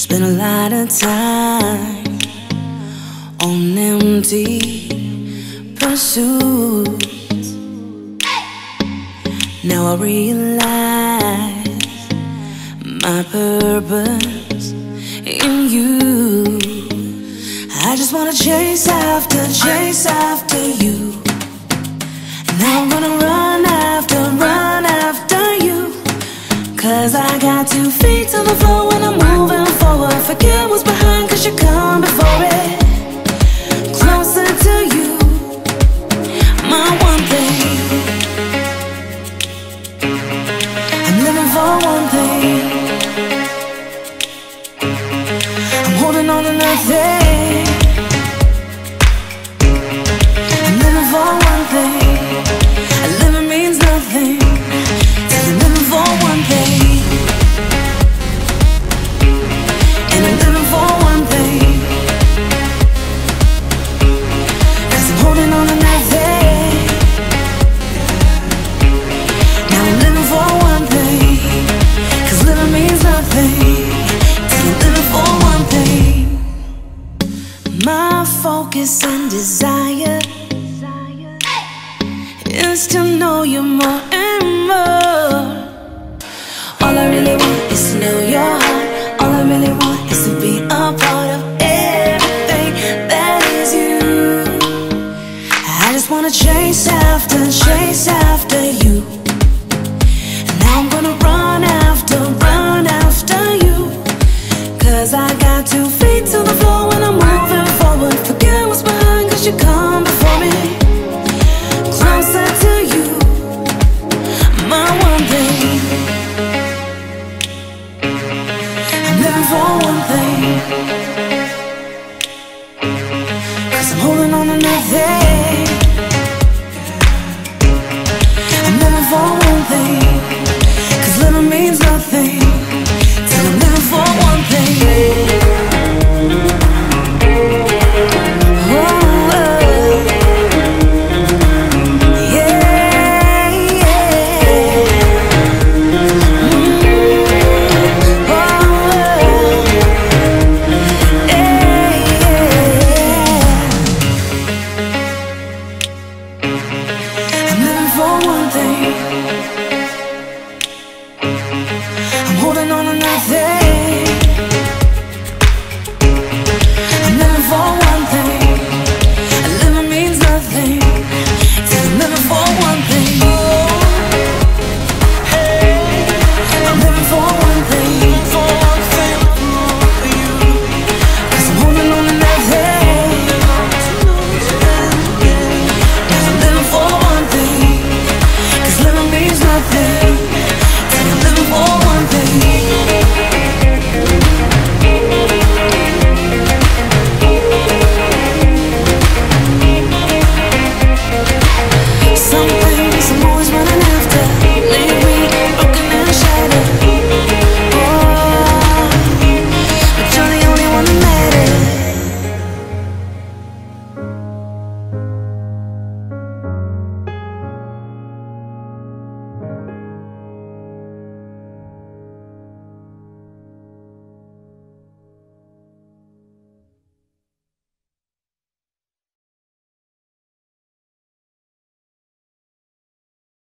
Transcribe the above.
Spent a lot of time on empty pursuits. Now I realize my purpose in you. I just wanna chase after you. And now I'm gonna run after you. 'Cause I got 2 feet to the floor when I'm moving forward. Forget what's behind, 'cause you come before it. Closer to you, my one thing. I'm living for one thing. I'm holding on to nothing. I'm living for one thing. And living means nothing till I'm living for one thing. And I'm living for one thing. 'Cause I'm holding on to nothing. Now I'm living for one thing. 'Cause living means nothing till I'm living for one thing. My focus and desire is to know you more and more. All I really want is to know your heart. All I really want is to be a part of everything that is you. I just wanna chase after you. And now I'm gonna run after you. 'Cause I got 2 feet to the floor when I'm moving forward. Forget what's behind, 'cause you come